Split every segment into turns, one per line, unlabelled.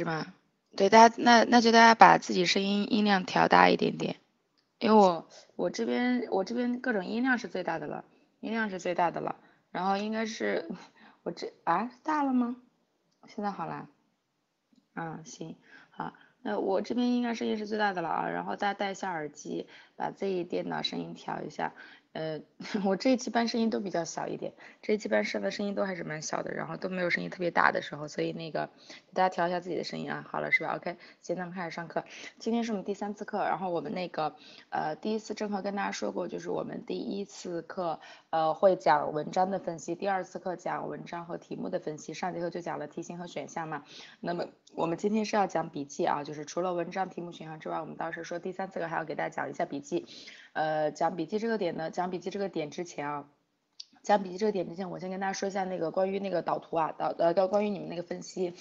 是吗？对，那就大家把自己声音音量调大一点点，因为我这边各种音量是最大的了，音量是最大的了，然后应该是大了吗？现在好啦。行，好，那我这边应该声音是最大的了啊，然后大家戴一下耳机，把自己电脑声音调一下。呃，我这一期班声音都比较小一点，这一期班上的声音都还是蛮小的，然后都没有声音特别大的时候，所以那个大家调一下自己的声音啊。好了是吧？OK，现在我们开始上课。今天是我们第3次课，然后我们那个第一次正课跟大家说过，就是我们第一次课会讲文章的分析，第2次课讲文章和题目的分析，上节课就讲了题型和选项嘛。那么我们今天是要讲笔记啊，就是除了文章、题目、选项之外，我们当时说第3次课还要给大家讲一下笔记。讲笔记这个点呢，讲笔记这个点之前啊。讲笔记这个点之前，我先跟大家说一下那个关于那个导图啊，关于你们那个分析。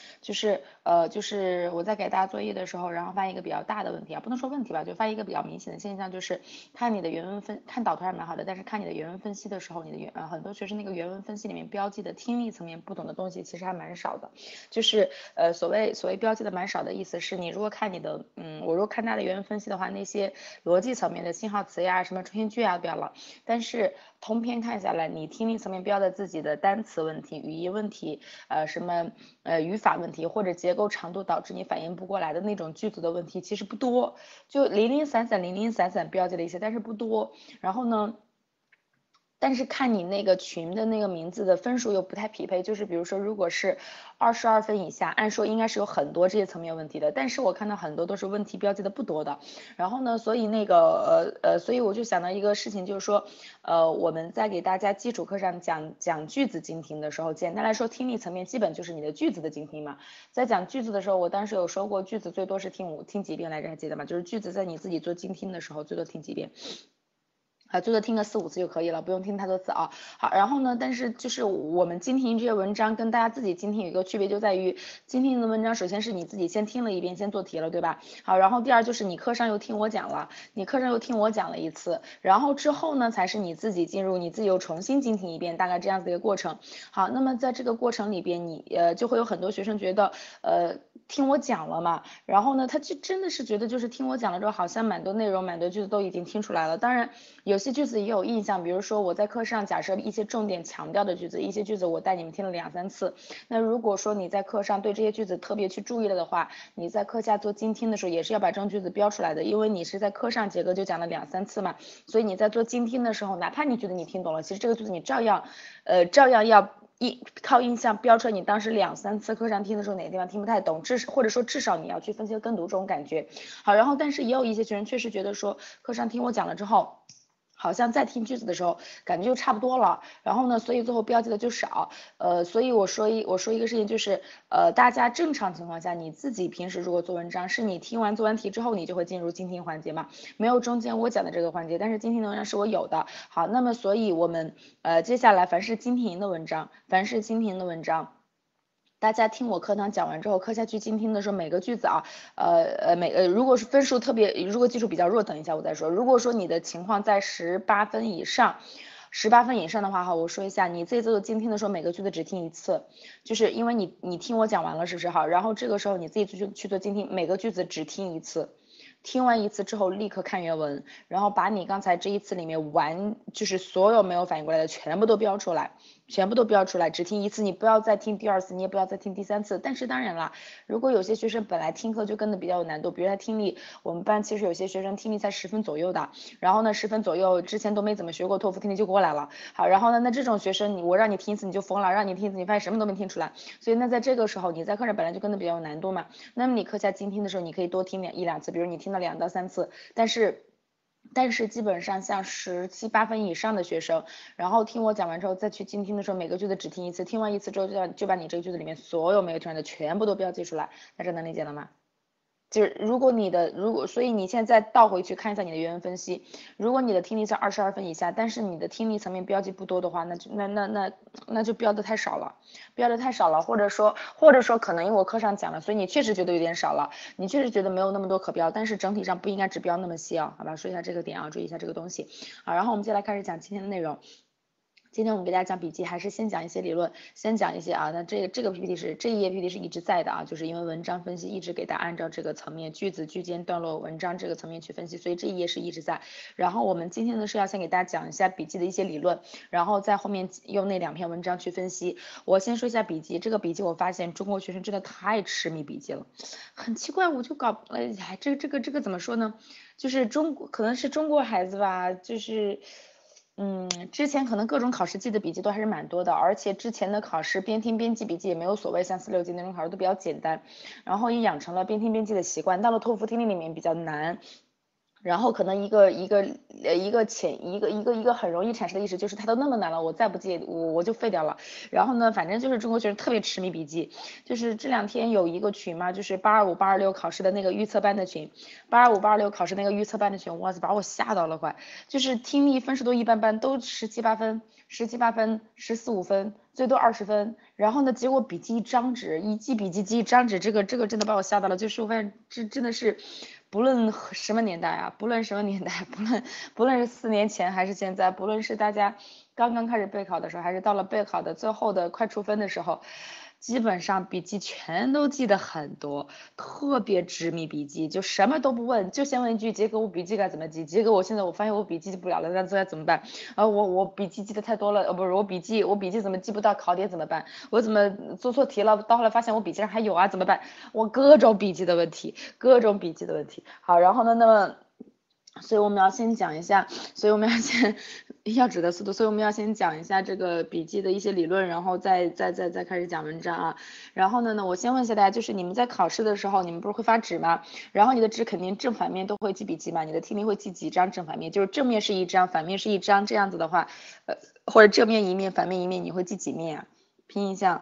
就是我在给大家作业的时候，然后发现一个比较大的问题啊，不能说问题吧，就发现一个比较明显的现象，就是看你的原文看导图还蛮好的，但是看你的原文分析的时候，很多学生那个原文分析里面标记的听力层面不懂的东西其实还蛮少的，就是所谓标记的蛮少的意思是你如果看你的我如果看大的原文分析的话，那些逻辑层面的信号词呀、什么中心句啊标了，但是通篇看下来，你听力层面标的自己的单词问题、语义问题，什么语法问题或者结构长度导致你反应不过来的那种句子的问题其实不多，就零零散散标记了一些，但是不多。然后呢？但是看你那个群的那个名字的分数又不太匹配，就是比如说如果是22分以下，按说应该是有很多这些层面问题的，但是我看到很多都是问题标记的不多的。然后呢，所以所以我就想到一个事情，就是说我们在给大家基础课上讲句子精听的时候，简单来说听力层面基本就是你的句子的精听嘛。在讲句子的时候，我当时有说过句子最多是听几遍来着，还记得吗？就是句子在你自己做精听的时候最多听几遍。最多听个4、5次就可以了，不用听太多次啊。好，然后呢，但是就是我们精听这些文章跟大家自己精听有一个区别，就在于精听的文章，首先是你自己先听了一遍，先做题了，对吧？好，然后第二就是你课上又听我讲了，你课上又听我讲了一次，然后之后呢，才是你自己进入，你自己又重新精听一遍，大概这样子的一个过程。好，那么在这个过程里边，你就会有很多学生觉得听我讲了嘛，然后呢，他就真的是觉得就是听我讲了之后，好像蛮多内容、蛮多句子都已经听出来了。当然，有些句子也有印象，比如说我在课上假设一些重点强调的句子，一些句子我带你们听了2、3次。那如果说你在课上对这些句子特别去注意了的话，你在课下做精听的时候也是要把这种句子标出来的，因为你是在课上节课就讲了2、3次嘛，所以你在做精听的时候，哪怕你觉得你听懂了，其实这个句子你照样要靠印象标出来，你当时2、3次课上听的时候哪个地方听不太懂，或者说至少你要去分析跟读这种感觉。好，然后但是也有一些学生确实觉得说课上听我讲了之后。好像在听句子的时候，感觉就差不多了，然后呢，所以最后标记的就少，所以我说一个事情就是，大家正常情况下，你自己平时如果做文章，是你做完题之后，你就会进入精听环节嘛，没有中间我讲的这个环节，但是精听的文章是我有的，好，那么所以我们接下来凡是精听的文章，大家听我课堂讲完之后，课下去精听的时候，每个句子啊，如果是分数特别，如果基础比较弱，等一下我再说。如果说你的情况在18分以上的话哈，我说一下，你自己做精听的时候，每个句子只听一次，就是因为你听我讲完了是不是哈？然后这个时候你自己去做精听，每个句子只听一次。听完一次之后，立刻看原文，然后把你刚才这一次里面就是所有没有反应过来的全部都标出来，只听一次，你不要再听第2次，你也不要再听第3次。但是当然了，如果有些学生本来听课就跟的比较有难度，比如他听力，我们班其实有些学生听力才10分左右的，然后呢10分左右之前都没怎么学过托福听力就过来了，好，然后呢那这种学生我让你听一次你就疯了，让你听一次你发现什么都没听出来，所以那在这个时候你在课上本来就跟的比较有难度嘛，那么你课下精听的时候你可以多听1、2次，比如你听了2到3次，但是基本上像17、8分以上的学生，然后听我讲完之后再去精听的时候，每个句子只听一次，听完一次之后就把你这个句子里面所有没有听完的全部都标记出来，大家能理解了吗？就是所以你现在倒回去看一下你的原文分析，如果你的听力在22分以下，但是你的听力层面标记不多的话，那就标的太少了，或者说可能因为我课上讲了，所以你确实觉得有点少了，你确实觉得没有那么多可标，但是整体上不应该只标那么细啊，好吧，说一下这个点啊，注意一下这个东西。好，然后我们接下来开始讲今天的内容。 今天我们给大家讲笔记，还是先讲一些理论，先讲一些啊。那这个 PPT 是这一页 PPT 是一直在的啊，就是因为文章分析一直给大家按照这个层面，句子、句间、段落、文章这个层面去分析，所以这一页是一直在。然后我们今天呢是要先给大家讲一下笔记的一些理论，然后在后面用那2篇文章去分析。我先说一下笔记，这个笔记我发现中国学生真的太痴迷笔记了，很奇怪，我就搞这个怎么说呢？就是可能是中国孩子吧，就是之前可能各种考试记的笔记都还是蛮多的，而且之前的考试边听边记笔记也没有所谓像4、6级那种考试都比较简单，然后也养成了边听边记的习惯，到了托福听力里面比较难。然后可能一个很容易产生的意识就是它都那么难了，我再不记我就废掉了。然后呢，反正就是中国学生特别痴迷笔记，就是这2天有一个群嘛，就是825、826考试的那个预测班的群，825、826考试那个预测班的群，哇塞，把我吓到了快，就是听力分数都一般般，都17、8分、17、8分、14、5分，最多20分。然后呢，结果笔记一张纸，一记笔记记一张纸，这个真的把我吓到了，就是我发现这真的是。不论什么年代啊，不论什么年代，不论是4年前还是现在，不论是大家刚刚开始备考的时候，还是到了备考的最后的快出分的时候，基本上笔记全都记得很多，特别执迷笔记，就什么都不问，就先问一句杰哥我笔记该怎么记，杰哥我现在我发现我笔记记不了了，那该怎么办？我笔记记得太多了，不是我笔记怎么记不到考点怎么办？我怎么做错题了？到后来发现我笔记上还有啊，怎么办？我各种笔记的问题，各种笔记的问题。好，然后呢，那么。所以我们要先讲一下，所以我们要先要指的速度，所以我们要先讲一下这个笔记的一些理论，然后再开始讲文章啊。然后呢，我先问一下大家，就是你们在考试的时候，你们不是会发纸吗？然后你的纸肯定正反面都会记笔记嘛，你的听力会记几张正反面，就是正面是一张，反面是一张，这样子的话，或者正面一面，反面一面，你会记几面啊？拼一下。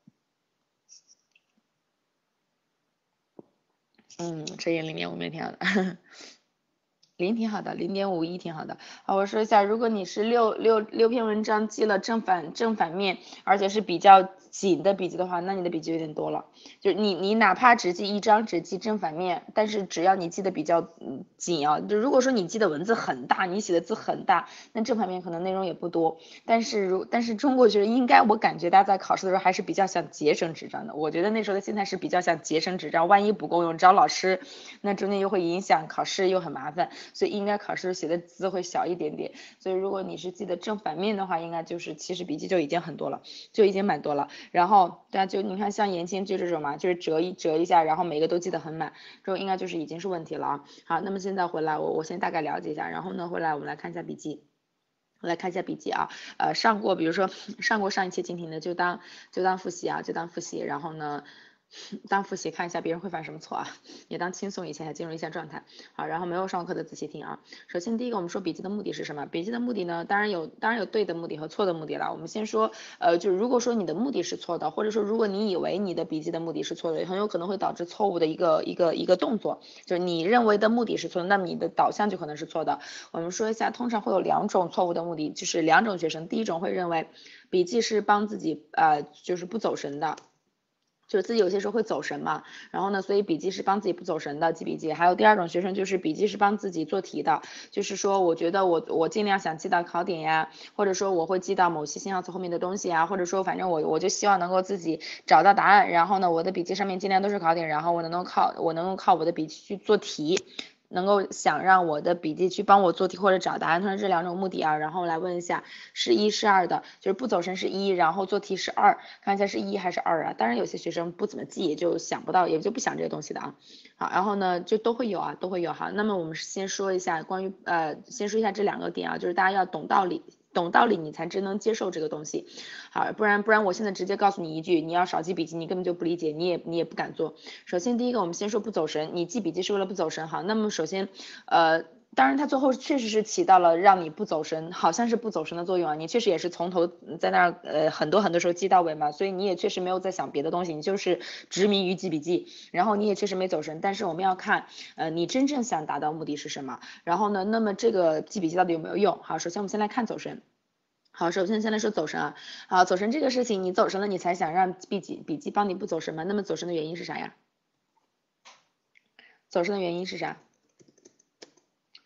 这页里面我没听好的。0挺好的，0.51挺好的。好，我说一下，如果你是六篇文章记了正反面，而且是比较紧的笔记的话，那你的笔记有点多了。就你哪怕只记一张，只记正反面，但是只要你记得比较紧啊，就如果说你记的文字很大，你写的字很大，那正反面可能内容也不多。但是中国学生应该我感觉大家在考试的时候还是比较想节省纸张的。我觉得那时候的心态是比较想节省纸张，万一不够用找老师，那中间又会影响考试又很麻烦。所以应该考试写的字会小一点点，所以如果你是记得正反面的话，应该就是其实笔记就已经很多了，就已经蛮多了。然后大家就你看像言情剧这种嘛，就是折一下，然后每个都记得很满，这种应该就是已经是问题了啊。好，那么现在回来我先大概了解一下，然后呢回来我们来看一下笔记。来看一下笔记啊，比如说上过上一期蜻蜓的就当复习啊，就当复习，然后呢。当复习看一下别人会犯什么错啊，也当轻松一下，进入一下状态。好，然后没有上过课的仔细听啊。首先第一个，我们说笔记的目的是什么？笔记的目的呢，当然有对的目的和错的目的了。我们先说，就是如果说你的目的是错的，或者说如果你以为你的笔记的目的是错的，很有可能会导致错误的一个动作，就是你认为的目的是错的，那么你的导向就可能是错的。我们说一下，通常会有2种错误的目的，就是2种学生，第一种会认为笔记是帮自己就是不走神的。就是自己有些时候会走神嘛，然后呢，所以笔记是帮自己不走神的记笔记。还有第2种学生就是笔记是帮自己做题的，就是说我觉得我尽量想记到考点呀，或者说我会记到某些信号词后面的东西啊，或者说反正我就希望能够自己找到答案，然后呢，我的笔记上面尽量都是考点，然后我能够靠我的笔记去做题。能够想让我的笔记去帮我做题或者找答案，它是这2种目的啊。然后来问一下，是1是2的，就是不走神是1，然后做题是2，看一下是1还是2啊。当然有些学生不怎么记，也就想不到，也就不想这个东西的啊。好，然后呢就都会有啊，都会有哈。那么我们先说一下关于先说一下这2个点啊，就是大家要懂道理。懂道理你才真能接受这个东西，好，不然我现在直接告诉你一句，你要少记笔记，你根本就不理解，你也不敢做。首先第一个，我们先说不走神，你记笔记是为了不走神，好，那么首先当然它最后确实是起到了让你不走神，好像是不走神的作用啊，你确实也是从头在那很多时候记到尾嘛，所以你也确实没有在想别的东西，你就是执迷于记笔记，然后你也确实没走神，但是我们要看你真正想达到目的是什么，然后呢，那么这个记笔记到底有没有用？好，首先我们先来看走神。好，首先先来说走神啊，好，走神这个事情，你走神了，你才想让笔记帮你不走神吗？那么走神的原因是啥呀？走神的原因是啥？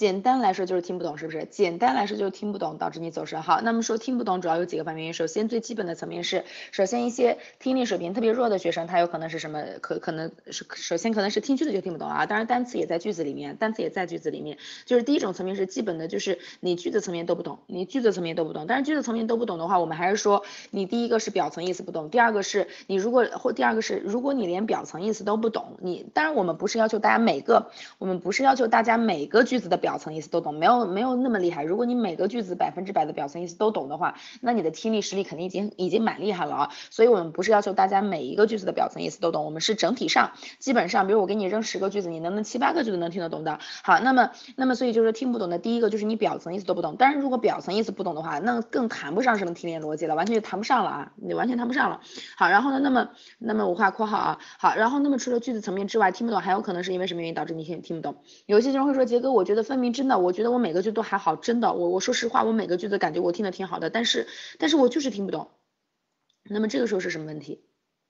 简单来说就是听不懂，是不是？简单来说就是听不懂，导致你走神。好，那么说听不懂主要有几个方面原因。首先最基本的层面是，首先一些听力水平特别弱的学生，他有可能是什么？可能是首先可能是听句子就听不懂啊。当然单词也在句子里面，单词也在句子里面。就是第一种层面是基本的，就是你句子层面都不懂，你句子层面都不懂。但是句子层面都不懂的话，我们还是说你第一个是表层意思不懂，第二个是你如果或第二个是如果你连表层意思都不懂，你当然我们不是要求大家每个句子的表层意思都懂，没有那么厉害。如果你每个句子100%的表层意思都懂的话，那你的听力实力肯定已经蛮厉害了啊。所以我们不是要求大家每一个句子的表层意思都懂，我们是整体上基本上，比如我给你扔10个句子，你能不能7、8个句子能听得懂的？好，那么所以就是听不懂的第一个就是你表层意思都不懂。当然如果表层意思不懂的话，那更谈不上什么听力逻辑了，完全就谈不上了啊，你完全谈不上了。好，然后呢，那么我画括号啊。好，然后那么除了句子层面之外，听不懂还有可能是因为什么原因导致你听不懂？有些人会说，杰哥，我觉得分明真的，我觉得我每个句都还好，真的，我说实话，我每个句子感觉我听得挺好的，但是我就是听不懂。那么这个时候是什么问题？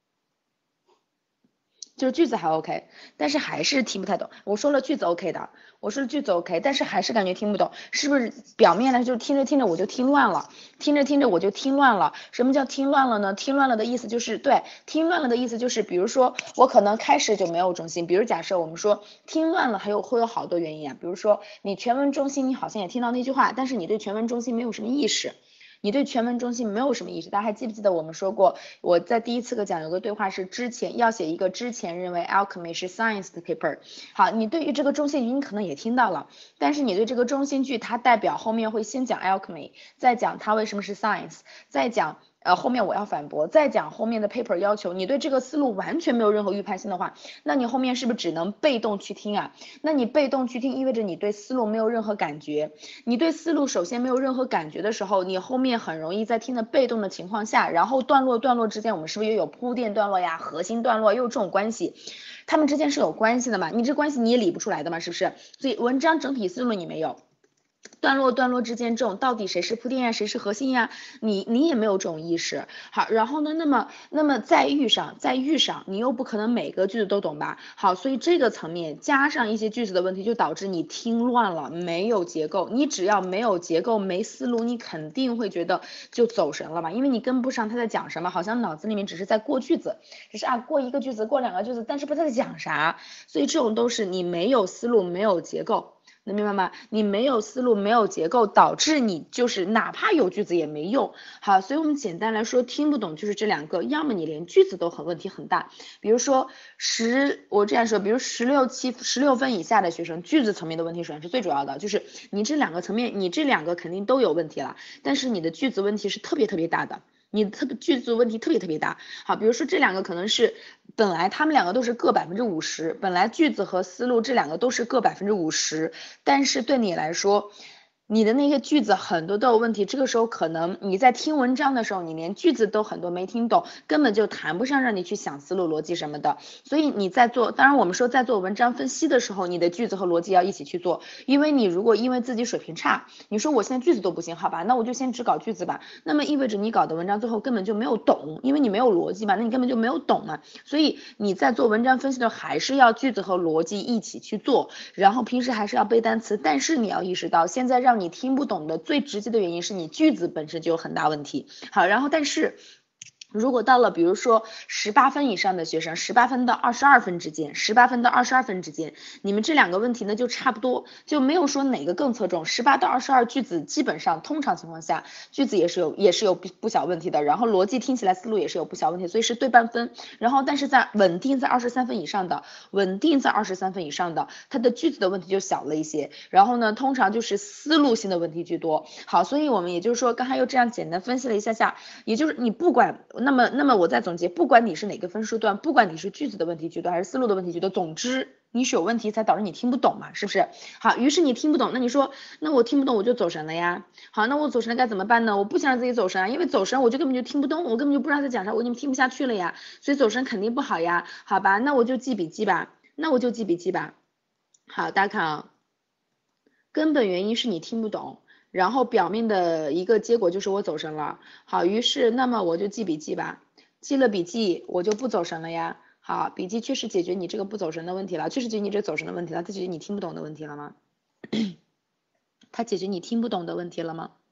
就是句子还 OK， 但是还是听不太懂。我说了句子 OK 的，我说了句子 OK， 但是还是感觉听不懂，是不是表面呢？就是听着听着我就听乱了，听着听着我就听乱了。什么叫听乱了呢？听乱了的意思就是对，听乱了的意思就是，比如说我可能开始就没有中心，比如假设我们说听乱了，会有好多原因啊，比如说你全文中心你好像也听到那句话，但是你对全文中心没有什么意识。你对全文中心没有什么意识，大家还记不记得我们说过，我在第一次课讲有个对话是之前要写一个之前认为 alchemy 是 science 的 paper。好，你对于这个中心句你可能也听到了，但是你对这个中心句它代表后面会先讲 alchemy， 再讲它为什么是 science， 再讲后面我要反驳，再讲后面的 paper 要求，你对这个思路完全没有任何预判性的话，那你后面是不是只能被动去听啊？那你被动去听意味着你对思路没有任何感觉，你对思路首先没有任何感觉的时候，你后面很容易在听的被动的情况下，然后段落之间我们是不是又有铺垫段落呀、核心段落又有这种关系？它们之间是有关系的嘛？你这关系你也理不出来的嘛？是不是？所以文章整体思路你没有。段落之间这种到底谁是铺垫呀，谁是核心呀？你也没有这种意识。好，然后呢，那么在遇上，你又不可能每个句子都懂吧？好，所以这个层面加上一些句子的问题，就导致你听乱了，没有结构。你只要没有结构、没思路，你肯定会觉得就走神了吧？因为你跟不上他在讲什么，好像脑子里面只是在过句子，只是过一个句子，过2个句子，但是不知道在讲啥。所以这种都是你没有思路、没有结构。能明白吗？你没有思路，没有结构，导致你就是哪怕有句子也没用。好，所以我们简单来说，听不懂就是这2个，要么你连句子都问题很大，比如说我这样说，比如16分以下的学生，句子层面的问题首先是最主要的，就是你这2个层面，你这2个肯定都有问题了，但是你的句子问题是特别大的。你句子问题特别大。好，比如说这2个可能是本来他们2个都是各50%，本来句子和思路这2个都是各50%，但是对你来说，你的那些句子很多都有问题，这个时候可能你在听文章的时候，你连句子都很多没听懂，根本就谈不上让你去想思路逻辑什么的。所以你在做，当然我们说在做文章分析的时候，你的句子和逻辑要一起去做，因为你如果因为自己水平差，你说我现在句子都不行，好吧，那我就先只搞句子吧，那么意味着你搞的文章最后根本就没有懂，因为你没有逻辑嘛，那你根本就没有懂嘛。所以你在做文章分析的时候，还是要句子和逻辑一起去做，然后平时还是要背单词，但是你要意识到，现在让你听不懂的最直接的原因是你句子本身就有很大问题。好，然后但是如果到了比如说18分以上的学生，18分到22分之间，18分到22分之间，你们这2个问题呢就差不多，就没有说哪个更侧重。18到22句子基本上通常情况下句子也是有不小问题的，然后逻辑听起来思路也是有不小问题，所以是对半分。然后但是在稳定在23分以上的，它的句子的问题就小了一些，然后呢通常就是思路性的问题居多。好，所以我们也就是说刚才又这样简单分析了一下，也就是你不管那么我再总结，不管你是哪个分数段，不管你是句子的问题居多还是思路的问题居多，总之你是有问题才导致你听不懂嘛，是不是？好，于是你听不懂，那你说那我听不懂我就走神了呀。好，那我走神了该怎么办呢？我不想让自己走神啊，因为走神我就根本就听不懂，我根本就不知道在讲啥，我已经听不下去了呀，所以走神肯定不好呀。好吧，那我就记笔记吧。好，大家看啊，根本原因是你听不懂，然后表面的一个结果就是我走神了。好，于是那么我就记笔记吧，记了笔记我就不走神了呀。好，笔记确实解决你这个不走神的问题了，确实解决你这走神的问题了，它解决你听不懂的问题了吗？ 它解决你听不懂的问题了吗？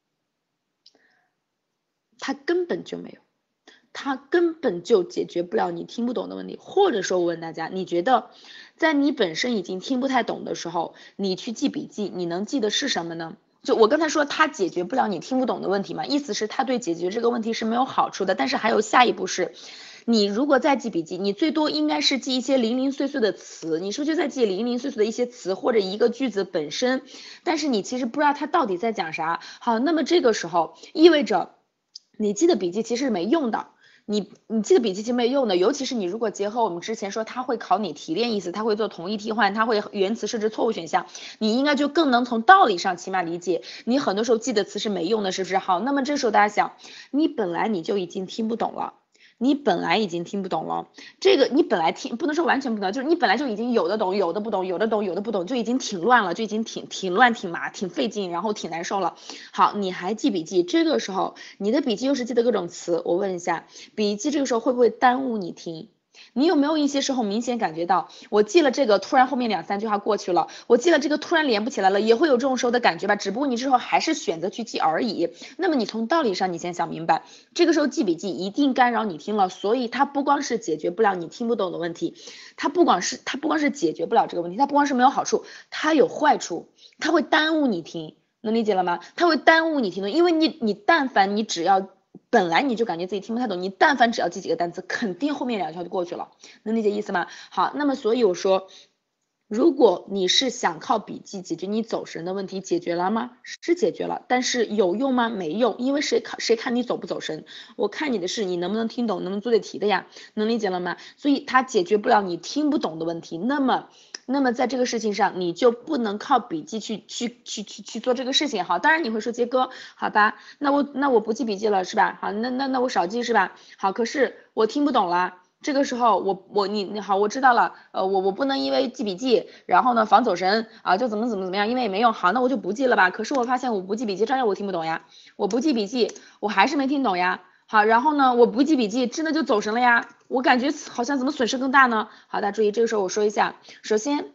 它根本就没有。它根本就解决不了你听不懂的问题，或者说我问大家，你觉得在你本身已经听不太懂的时候，你去记笔记，你能记的是什么呢？就我刚才说它解决不了你听不懂的问题嘛，意思是它对解决这个问题是没有好处的，但是还有下一步是，你如果再记笔记，你最多应该是记一些零零碎碎的词，你是不是就在记零零碎碎的一些词或者一个句子本身，但是你其实不知道它到底在讲啥。好，那么这个时候意味着你记的笔记其实是没用的。你记的笔记其实没用的，尤其是你如果结合我们之前说他会考你提炼意思，他会做同义替换，他会原词设置错误选项，你应该就更能从道理上起码理解。你很多时候记的词是没用的，是不是？好，那么这时候大家想，你本来你就已经听不懂了。你本来已经听不懂了，这个你本来不能说完全不懂，就是你本来就已经有的懂，有的不懂，有的懂，有的不懂，就已经挺乱了，就已经挺乱、挺麻、挺费劲，然后挺难受了。好，你还记笔记，这个时候你的笔记又是记的各种词，我问一下，笔记这个时候会不会耽误你听？你有没有一些时候明显感觉到，我记了这个，突然后面2、3句话过去了，我记了这个突然连不起来了，也会有这种时候的感觉吧？只不过你之后还是选择去记而已。那么你从道理上，你先想明白，这个时候记笔记一定干扰你听了，所以它不光是解决不了你听不懂的问题，它不光是解决不了这个问题，它不光是没有好处，它有坏处，它会耽误你听。能理解了吗？它会耽误你听懂，因为你但凡你只要本来你就感觉自己听不太懂，你但凡只要记几个单词，肯定后面2条就过去了，能理解意思吗？好，那么所以我说，如果你是想靠笔记解决你走神的问题，解决了吗？是解决了，但是有用吗？没用，因为谁看你走不走神？我看你的是你能不能听懂，能不能做对题的呀？能理解了吗？所以它解决不了你听不懂的问题，那么在这个事情上，你就不能靠笔记去做这个事情。好，当然你会说杰哥，好吧，那我不记笔记了是吧？好，那我少记是吧？好，可是我听不懂了。这个时候你好，我知道了，我不能因为记笔记，然后呢防走神啊，就怎么样，因为也没用，好，那我就不记了吧。可是我发现我不记笔记，照样我听不懂呀，我不记笔记，我还是没听懂呀。好，然后呢，我不记笔记，真的就走神了呀，我感觉好像怎么损失更大呢？好，大家注意，这个时候我说一下，首先，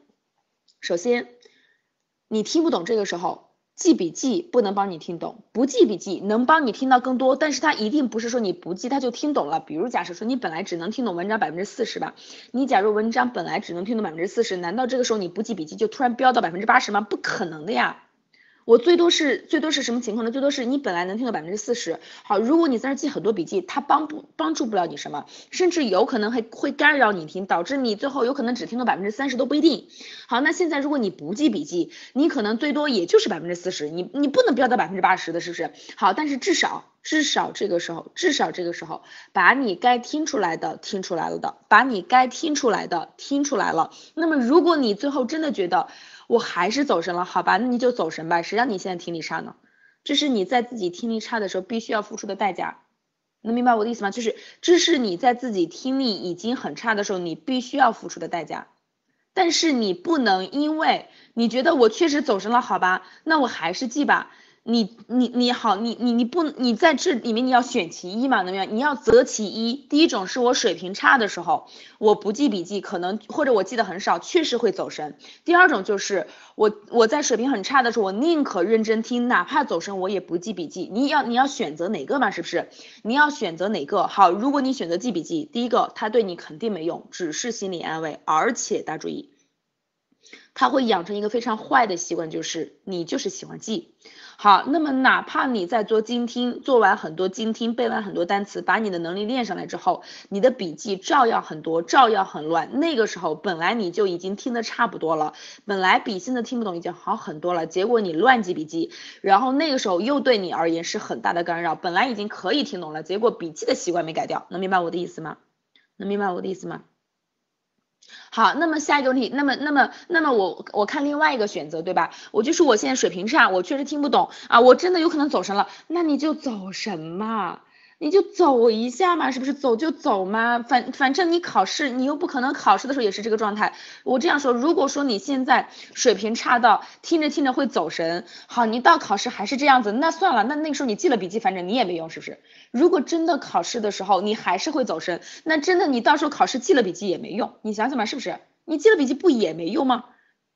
你听不懂这个时候。记笔记不能帮你听懂，不记笔记能帮你听到更多，但是它一定不是说你不记它就听懂了。比如假设说你本来只能听懂文章40%吧，你假如文章本来只能听懂40%，难道这个时候你不记笔记就突然飙到80%吗？不可能的呀。我最多是什么情况呢？最多是你本来能听到40%，好，如果你在那记很多笔记，它帮助不了你什么，甚至有可能会干扰你听，导致你最后有可能只听到30%都不一定。好，那现在如果你不记笔记，你可能最多也就是40%，你不能飙到80%的，是不是？好，但是至少这个时候，把你该听出来的听出来了的，把你该听出来的听出来了。那么如果你最后真的觉得我还是走神了，好吧，那你就走神吧，谁让你现在听力差呢？这是你在自己听力差的时候必须要付出的代价，能明白我的意思吗？就是这是你在自己听力已经很差的时候，你必须要付出的代价。但是你不能因为你觉得我确实走神了，好吧，那我还是记吧。你好，你不你在这里面你要选其一嘛，能明白？你要择其一。第一种是我水平差的时候，我不记笔记，可能或者我记得很少，确实会走神。第二种就是我在水平很差的时候，我宁可认真听，哪怕走神我也不记笔记。你要选择哪个嘛，是不是？你要选择哪个？好，如果你选择记笔记，第一个它对你肯定没用，只是心理安慰，而且大家注意。他会养成一个非常坏的习惯，就是你就是喜欢记。好，那么哪怕你在做精听，做完很多精听，背完很多单词，把你的能力练上来之后，你的笔记照样很多，照样很乱。那个时候本来你就已经听得差不多了，本来比现在听不懂已经好很多了，结果你乱记笔记，然后那个时候又对你而言是很大的干扰。本来已经可以听懂了，结果笔记的习惯没改掉，能明白我的意思吗？能明白我的意思吗？好，那么下一个问题，那么我看另外一个选择，对吧？我就是我现在水平差，我确实听不懂啊，我真的有可能走神了，那你就走神嘛，你就走一下嘛，是不是？走就走嘛，反正你考试，你又不可能考试的时候也是这个状态。我这样说，如果说你现在水平差到听着听着会走神，好，你到考试还是这样子，那算了，那个时候你记了笔记，反正你也没用，是不是？如果真的考试的时候你还是会走神，那真的你到时候考试记了笔记也没用，你想想嘛，是不是？你记了笔记不也没用吗？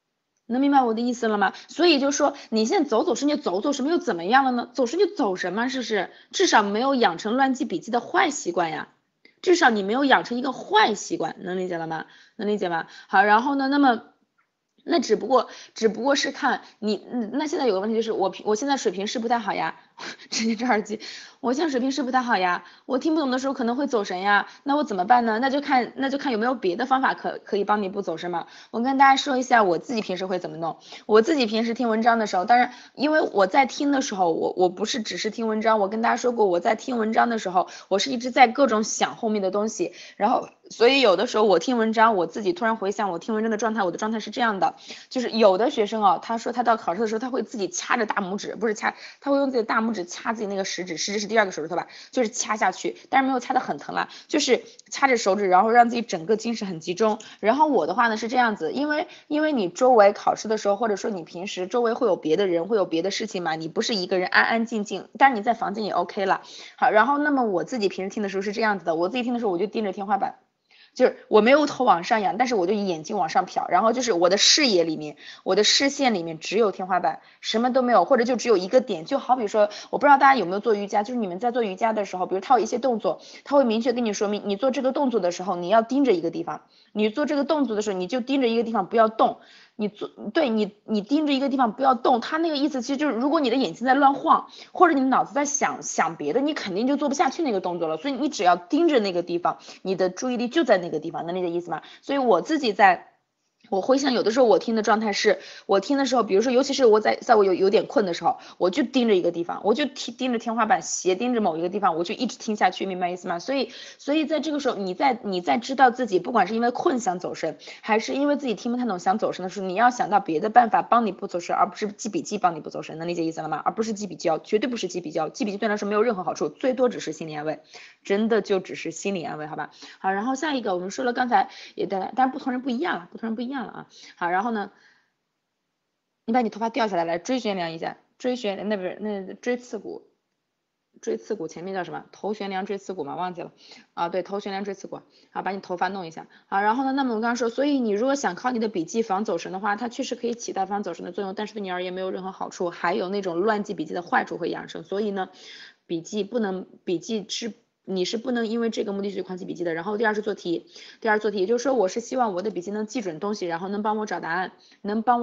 能明白我的意思了吗？所以就说你现在走神就走神又怎么样了呢？走神就走神嘛，是不是？至少没有养成乱记笔记的坏习惯呀，至少你没有养成一个坏习惯，能理解了吗？能理解吗？好，然后呢，那么。那只不过是看你，那现在有个问题就是我现在水平是不太好呀，直接这耳机，我现在水平是不太好呀，我听不懂的时候可能会走神呀，那我怎么办呢？那就看有没有别的方法可以帮你不走神嘛。我跟大家说一下我自己平时会怎么弄。我自己平时听文章的时候，当然因为我在听的时候，我不是只是听文章，我跟大家说过我在听文章的时候，我是一直在各种想后面的东西，然后所以有的时候我听文章，我自己突然回想我听文章的状态，我的状态是这样的，就是有的学生啊，他说他到考试的时候他会自己掐着大拇指，不是掐，他会用自己的大拇指掐自己那个食指，食指是第二个手指头吧，就是掐下去，但是没有掐得很疼啦，就是掐着手指，然后让自己整个精神很集中。然后我的话呢是这样子，因为你周围考试的时候，或者说你平时周围会有别的人，会有别的事情嘛，你不是一个人安安静静，但是你在房间也 OK 了。好，然后那么我自己平时听的时候是这样子的，我自己听的时候我就盯着天花板。就是我没有头往上仰，但是我就眼睛往上瞟，然后就是我的视野里面，我的视线里面只有天花板，什么都没有，或者就只有一个点，就好比说，我不知道大家有没有做瑜伽，就是你们在做瑜伽的时候，比如他有一些动作，他会明确跟你说明，你做这个动作的时候，你要盯着一个地方，你做这个动作的时候，你就盯着一个地方不要动，你盯着一个地方不要动，他那个意思其实就是，如果你的眼睛在乱晃，或者你脑子在想别的，你肯定就做不下去那个动作了，所以你只要盯着那个地方，你的注意力就在那个地方，能理解意思吗？所以我自己我回想有的时候我听的状态是，我听的时候，比如说，尤其是在我有点困的时候，我就盯着一个地方，我就盯着天花板，斜盯着某一个地方，我就一直听下去，明白意思吗？所以在这个时候，你在知道自己不管是因为困想走神，还是因为自己听不太懂想走神的时候，你要想到别的办法帮你不走神，而不是记笔记帮你不走神，能理解意思了吗？而不是记笔记，绝对不是记笔记，记笔记对来说没有任何好处，最多只是心理安慰，真的就只是心理安慰，好吧？好，然后下一个我们说了刚才也的，但是不同人不一样了，不同人不一样了啊。好，然后呢，你把你头发掉下来，来追悬梁一下，那不是那锥刺股，锥刺股前面叫什么？头悬梁锥刺股吗？忘记了啊，对，头悬梁锥刺股。好，把你头发弄一下。好，然后呢，那么我刚刚说，所以你如果想靠你的笔记防走神的话，它确实可以起到防走神的作用，但是对你而言没有任何好处，还有那种乱记笔记的坏处会养成。所以呢，笔记是你是不能因为这个目的去狂记笔记的。然后第二是做题，也就是说我是希望我的笔记能记准东西，然后能帮我找答案，能帮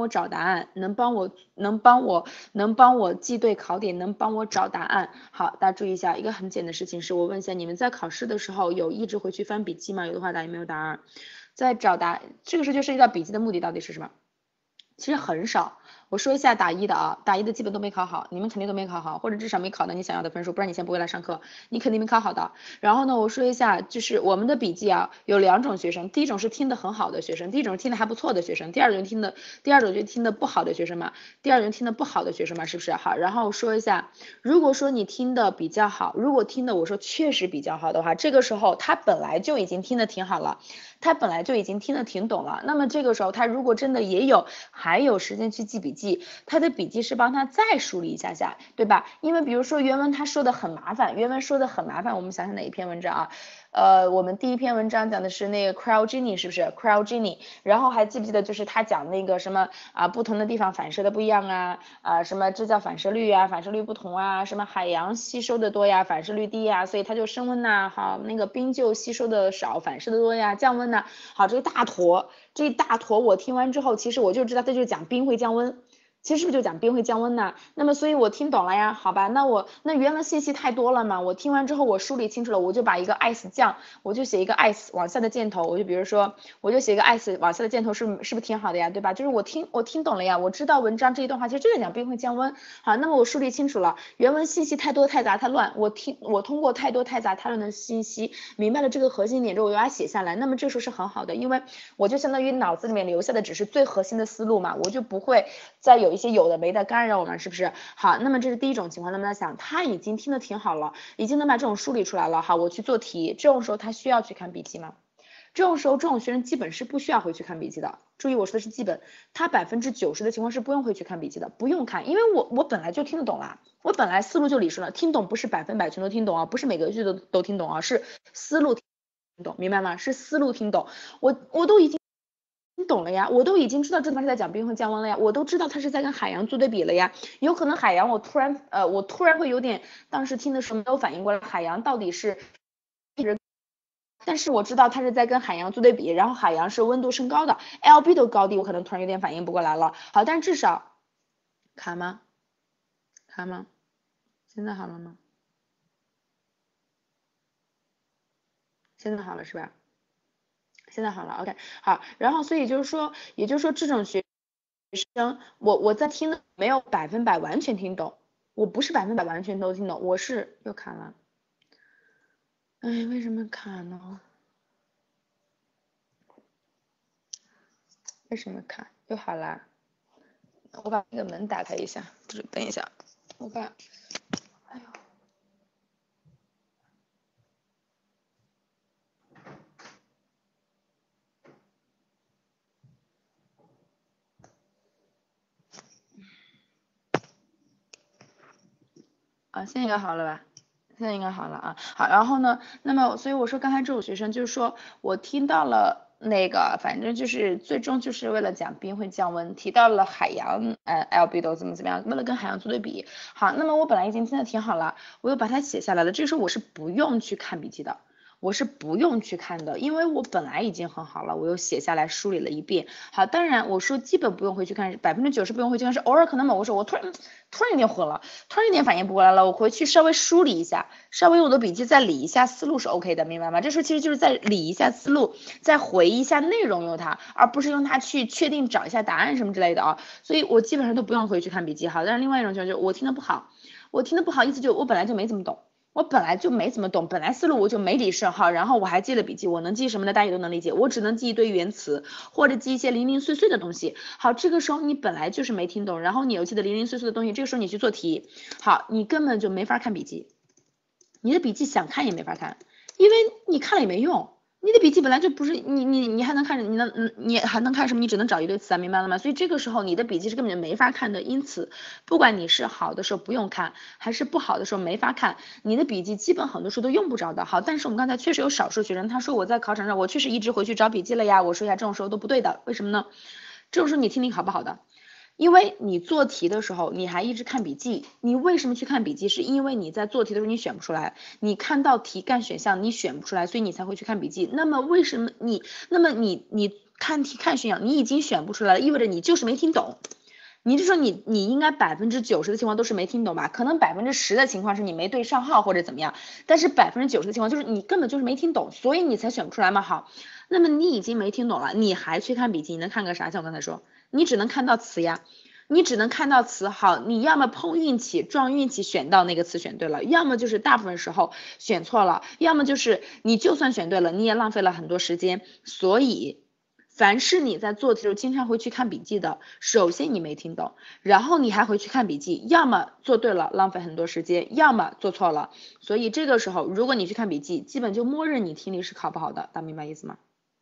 我记对考点，能帮我找答案。好，大家注意一下，一个很简单的事情是我问一下，你们在考试的时候有一直回去翻笔记吗？有的话打有没有答案？在找答，这个时候就涉及到笔记的目的到底是什么？其实很少。我说一下大一的啊，大一的基本都没考好，你们肯定都没考好，或者至少没考到你想要的分数，不然你先不会来上课，你肯定没考好的。然后呢，我说一下，就是我们的笔记啊，有两种学生，第一种是听得很好的学生，第一种是听得还不错的学生，第二种就听得不好的学生嘛，是不是？好，然后说一下，如果说你听的比较好，如果听的我说确实比较好的话，这个时候他本来就已经听得挺好了。他本来就已经听得挺懂了，那么这个时候他如果真的还有时间去记笔记，他的笔记是帮他再梳理一下下，对吧？因为比如说原文他说的很麻烦，我们想想哪一篇文章啊？我们第一篇文章讲的是那个 cryogeny 是不是 cryogeny？然后还记不记得就是他讲那个什么啊，不同的地方反射的不一样啊，什么这叫反射率啊，反射率不同啊，什么海洋吸收的多呀，反射率低呀，所以它就升温呐，好，那个冰就吸收的少，反射的多呀，降温呐，好，这一大坨我听完之后，其实我就知道它就是讲冰会降温。其实是不是就讲冰会降温呢？那么所以我听懂了呀，好吧，那原文信息太多了嘛，我听完之后我梳理清楚了，我就把一个 ice 降，我就写一个 ice 往下的箭头，我就比如说我就写一个 ice 往下的箭头是不是挺好的呀，对吧？就是我听懂了呀，我知道文章这一段话其实就在讲冰会降温，好，那么我梳理清楚了，原文信息太多太杂太乱，我通过太多太杂太乱的信息明白了这个核心点之后，我把它写下来，那么这时候是很好的，因为我就相当于脑子里面留下的只是最核心的思路嘛，我就不会再有一些有的没的干扰我们，是不是？好，那么这是第一种情况，那么大家想，他已经听得挺好了，已经能把这种梳理出来了，好，我去做题，这种时候他需要去看笔记吗？这种时候，这种学生基本是不需要回去看笔记的。注意，我说的是基本，他90%的情况是不用回去看笔记的，不用看，因为我本来就听得懂啦，我本来思路就理顺了，听懂不是100%全都听懂啊，不是每个句都听懂啊，是思路听懂，明白吗？是思路听懂，我都已经懂了呀，我都已经知道这地方是在讲冰和降温了呀，我都知道它是在跟海洋做对比了呀。有可能海洋我突然会有点，当时听的时候没有反应过来，海洋到底是，但是我知道它是在跟海洋做对比，然后海洋是温度升高的，LB 都高低，我可能突然有点反应不过来了。好，但至少卡吗？卡吗？现在好了吗？现在好了是吧？现在好了，OK，好，然后所以就是说，也就是说这种学生，我在听的没有100%完全听懂，我不是100%完全都听懂，我是又卡了，哎，为什么卡呢？为什么卡？又好啦，我把那个门打开一下，不是，等一下，我把，哎呦。啊，现在应该好了吧？现在应该好了啊。好，然后呢，那么所以我说刚才这种学生就是说我听到了那个，反正就是最终就是为了讲冰会降温，提到了海洋，albedo 怎么样，为了跟海洋做对比。好，那么我本来已经听得挺好了，我又把它写下来了，这个时候我是不用去看笔记的。我是不用去看的，因为我本来已经很好了，我又写下来梳理了一遍。好，当然我说基本不用回去看，90%不用回去看，是偶尔可能某个时候我突然有点混了，突然有点反应不过来了，我回去稍微梳理一下，稍微用我的笔记再理一下思路是 OK 的，明白吗？这时候其实就是在理一下思路，再回忆一下内容用它，而不是用它去确定找一下答案什么之类的啊。所以我基本上都不用回去看笔记。好，但是另外一种情况就是我听得不好，我听得不好，意思就我本来就没怎么懂。我本来就没怎么懂，本来思路我就没理顺哈，然后我还记了笔记，我能记什么呢？大家也都能理解，我只能记一堆原词或者记一些零零碎碎的东西。好，这个时候你本来就是没听懂，然后你又记得零零碎碎的东西，这个时候你去做题，好，你根本就没法看笔记，你的笔记想看也没法看，因为你看了也没用。你的笔记本来就不是你还能看着你还能看什么？你只能找一堆词啊，明白了吗？所以这个时候你的笔记是根本就没法看的。因此，不管你是好的时候不用看，还是不好的时候没法看，你的笔记基本很多时候都用不着的。好，但是我们刚才确实有少数学生，他说我在考场上我确实一直回去找笔记了呀。我说一下，这种时候都不对的，为什么呢？这种时候你听听好不好的？因为你做题的时候，你还一直看笔记，你为什么去看笔记？是因为你在做题的时候你选不出来，你看到题干选项你选不出来，所以你才会去看笔记。那么为什么你看题看选项你已经选不出来了，意味着你就是没听懂。你就说你应该90%的情况都是没听懂吧？可能10%的情况是你没对上号或者怎么样，但是90%的情况就是你根本就是没听懂，所以你才选不出来嘛。好，那么你已经没听懂了，你还去看笔记，你能看个啥？像我刚才说。你只能看到词呀，你只能看到词。好，你要么碰运气撞运气选到那个词选对了，要么就是大部分时候选错了，要么就是你就算选对了，你也浪费了很多时间。所以，凡是你在做题的时候经常会去看笔记的，首先你没听懂，然后你还会去看笔记，要么做对了浪费很多时间，要么做错了。所以这个时候，如果你去看笔记，基本就默认你听力是考不好的，大家明白意思吗？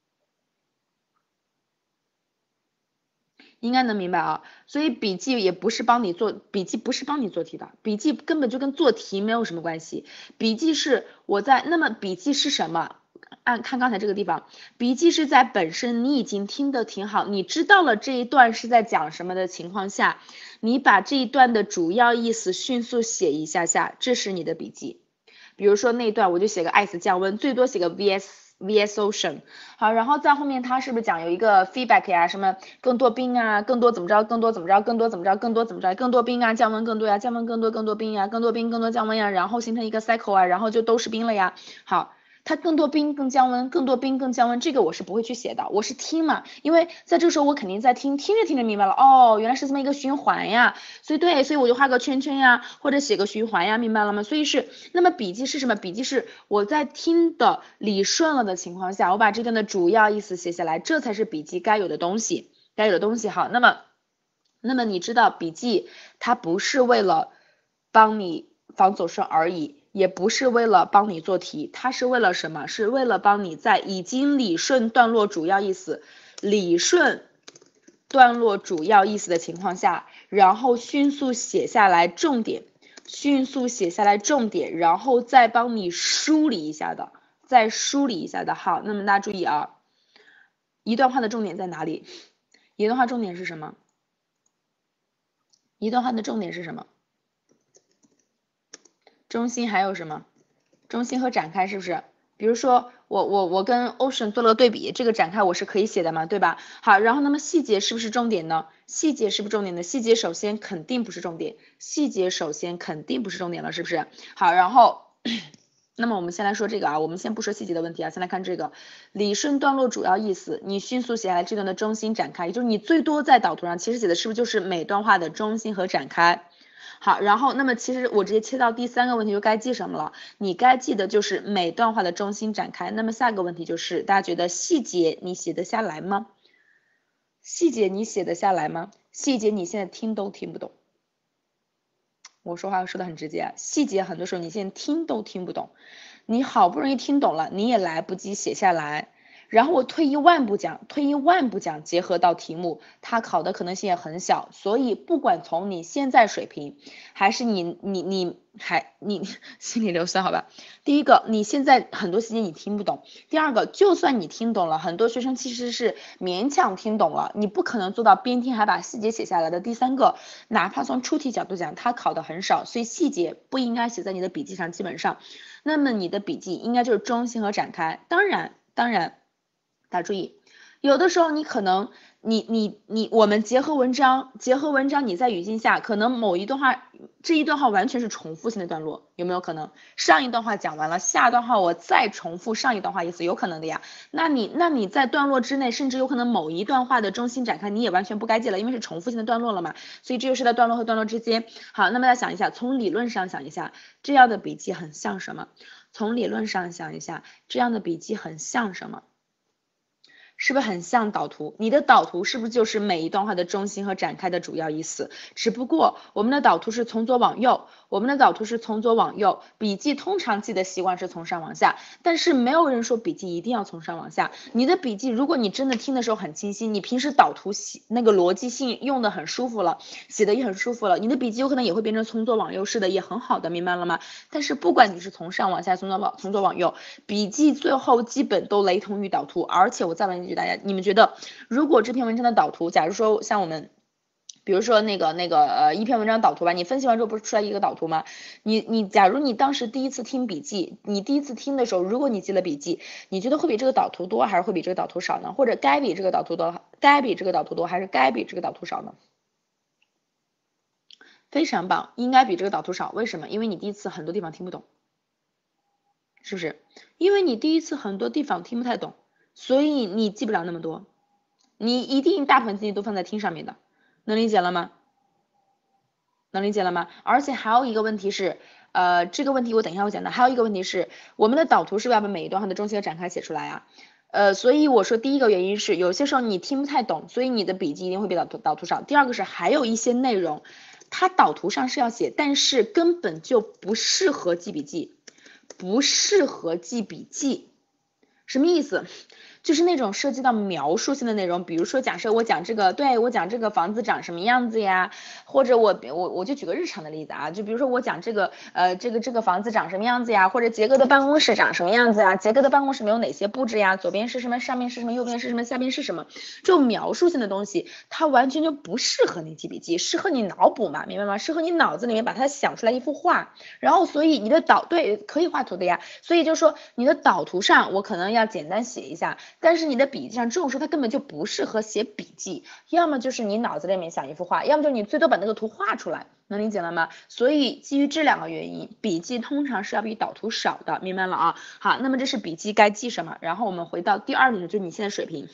应该能明白啊，所以笔记也不是帮你做，笔记不是帮你做题的，笔记根本就跟做题没有什么关系。笔记是我在，那么笔记是什么？看刚才这个地方，笔记是在本身你已经听得挺好，你知道了这一段是在讲什么的情况下，你把这一段的主要意思迅速写一下下，这是你的笔记。比如说那一段我就写个 ice 降温，最多写个 vs ocean，好，然后在后面它是不是讲有一个 feedback 呀，什么更多冰啊，更多怎么着，更多怎么着，更多怎么着，更多怎么着，更多冰啊，降温更多呀，降温更多更多冰呀，更多冰更多降温呀，然后形成一个 cycle 啊，然后就都是冰了呀。好，它更多冰更降温，更多冰更降温，这个我是不会去写的，我是听嘛，因为在这个时候我肯定在听，听着听着明白了，哦，原来是这么一个循环呀，所以对，所以我就画个圈圈呀，或者写个循环呀，明白了吗？所以是，那么笔记是什么？笔记是我在听的理顺了的情况下，我把这段的主要意思写下来，这才是笔记该有的东西，该有的东西。好，那么你知道笔记它不是为了帮你防走神而已。也不是为了帮你做题，它是为了什么？是为了帮你在已经理顺段落主要意思、理顺段落主要意思的情况下，然后迅速写下来重点，迅速写下来重点，然后再帮你梳理一下的，再梳理一下的。好，那么大家注意啊， 一段话的重点在哪里？一段话重点是什么？一段话的重点是什么？中心还有什么？中心和展开是不是？比如说我跟 Ocean 做了个对比，这个展开我是可以写的嘛，对吧？好，然后那么细节是不是重点呢？细节是不是重点呢？细节首先肯定不是重点，细节首先肯定不是重点了，是不是？好，然后那么我们先来说这个啊，我们先不说细节的问题啊，先来看这个理顺段落主要意思，你迅速写下来这段的中心展开，也就是你最多在导图上其实写的是不是就是每段话的中心和展开？好，然后那么其实我直接切到第3个问题，就该记什么了？你该记的就是每段话的中心展开。那么下个问题就是，大家觉得细节你写得下来吗？细节你写得下来吗？细节你现在听都听不懂。我说话说的很直接，细节很多时候你现在听都听不懂，你好不容易听懂了，你也来不及写下来。然后我退一万步讲，结合到题目，它考的可能性也很小。所以不管从你现在水平，还是你心里留酸好吧。第一个，你现在很多细节你听不懂；第二个，就算你听懂了，很多学生其实是勉强听懂了，你不可能做到边听还把细节写下来的。第三个，哪怕从出题角度讲，它考的很少，所以细节不应该写在你的笔记上，基本上，那么你的笔记应该就是中心和展开。当然。大家注意，有的时候你可能我们结合文章，你在语境下可能某一段话，这一段话完全是重复性的段落，有没有可能？上一段话讲完了，下一段话我再重复上一段话意思，有可能的呀。那你在段落之内，甚至有可能某一段话的中心展开你也完全不该记了，因为是重复性的段落了嘛。所以这就是在段落和段落之间。好，那么大家想一下，从理论上想一下，这样的笔记很像什么？从理论上想一下，这样的笔记很像什么？是不是很像导图？你的导图是不是就是每一段话的中心和展开的主要意思？只不过我们的导图是从左往右，笔记通常记的习惯是从上往下，但是没有人说笔记一定要从上往下。你的笔记，如果你真的听的时候很清晰，你平时导图那个逻辑性用的很舒服了，写的也很舒服了，你的笔记有可能也会变成从左往右式的，也很好的，明白了吗？但是不管你是从上往下，从左往右，笔记最后基本都雷同于导图。而且我再问一句大家，你们觉得如果这篇文章的导图，假如说像我们比如说一篇文章导图吧，你分析完之后不是出来一个导图吗？假如你当时第一次听笔记，你第一次听的时候，如果你记了笔记，你觉得会比这个导图多还是会比这个导图少呢？或者该比这个导图多还是该比这个导图少呢？非常棒，应该比这个导图少。为什么？因为你第一次很多地方听不懂，是不是？因为你第一次很多地方听不太懂，所以你记不了那么多。你一定大部分精力都放在听上面的，能理解了吗？能理解了吗？而且还有一个问题是，这个问题我等一下会讲的。还有一个问题是，我们的导图是不是要把每一段话的中心和展开写出来啊？所以我说第一个原因是，有些时候你听不太懂，所以你的笔记一定会比导图少。第二个是，还有一些内容，它导图上是要写，但是根本就不适合记笔记，什么意思？就是那种涉及到描述性的内容，比如说假设我讲这个房子长什么样子呀，或者我就举个日常的例子啊，就比如说我讲这个房子长什么样子呀，或者杰哥的办公室长什么样子呀，杰哥的办公室里面有哪些布置呀，左边是什么，上面是什么，右边是什么，下边是什么，这种描述性的东西，它完全就不适合你记笔记，适合你脑补嘛，明白吗？适合你脑子里面把它想出来一幅画，然后所以你的可以画图的呀，所以就说你的导图上我可能要简单写一下。但是你的笔记上这种书它根本就不适合写笔记，要么就是你脑子里面想一幅画，要么就是你最多把那个图画出来，能理解了吗？所以基于这2个原因，笔记通常是要比导图少的，明白了啊？好，那么这是笔记该记什么，然后我们回到第2点，就是你现在水平，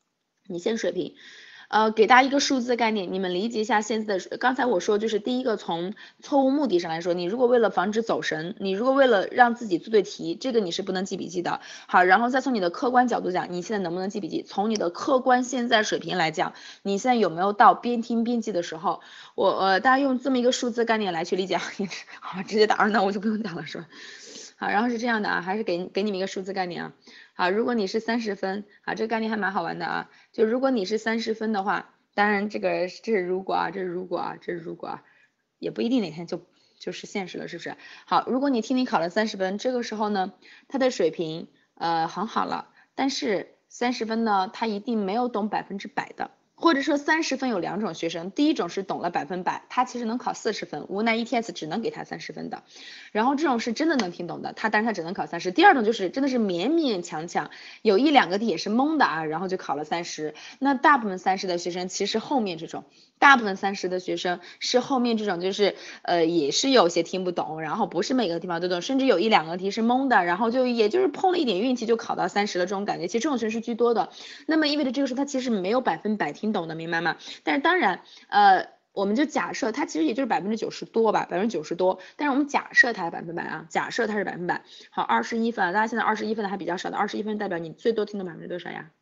给大家一个数字概念，你们理解一下现在的。刚才我说就是第一个，从错误目的上来说，你如果为了防止走神，你如果为了让自己做对题，这个你是不能记笔记的。好，然后再从你的客观角度讲，你现在能不能记笔记？从你的客观现在水平来讲，你现在有没有到边听边记的时候？大家用这么一个数字概念来去理解，好，直接打2，那我就不用讲了，是吧？好，然后是这样的啊，还是给你们一个数字概念啊。好，如果你是30分，啊，这个概念还蛮好玩的啊。就如果你是30分的话，当然这是如果啊，也不一定哪天就实现实了，是不是？好，如果你听力考了30分，这个时候呢，他的水平很好了，但是 30分呢，他一定没有懂100%的。或者说30分有2种学生，第一种是懂了100%，他其实能考40分，无奈 ETS 只能给他30分的，然后这种是真的能听懂的，但是他只能考30。第二种就是真的是勉勉强强，有1-2个题也是蒙的啊，然后就考了30。那大部分30的学生其实后面这种，大部分30的学生是后面这种就是也是有些听不懂，然后不是每个地方都懂，甚至有1-2个题是蒙的，然后就也就是碰了一点运气就考到30了这种感觉，其实这种学生是居多的。那么意味着这个时候他其实没有100%听懂的，明白吗？但是当然我们就假设它其实也就是90%多吧，90%多，但是我们假设它是100%啊，假设它是100%。好，21分，大家现在21分的还比较少的，21分代表你最多听懂多少呀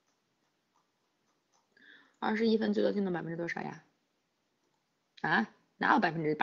？21分最多听懂多少呀？啊，哪有